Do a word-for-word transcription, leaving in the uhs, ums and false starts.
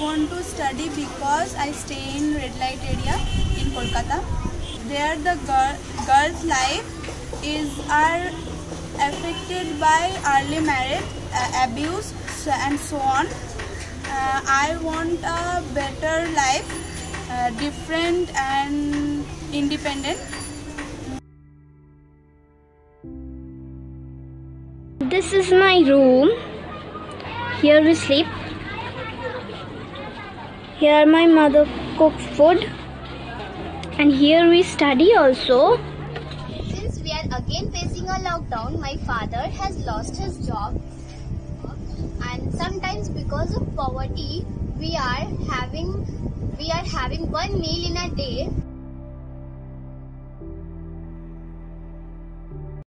want to study because I stay in red light area in Kolkata. There the girl, girls' life is are affected by early marriage, uh, abuse and so on. Uh, I want a better life, uh, different and independent. This is my room. Here we sleep. Here my mother cooks food. And here we study also. Since we are again facing a lockdown, my father has lost his job. And sometimes because of poverty, we are having we are having one meal in a day.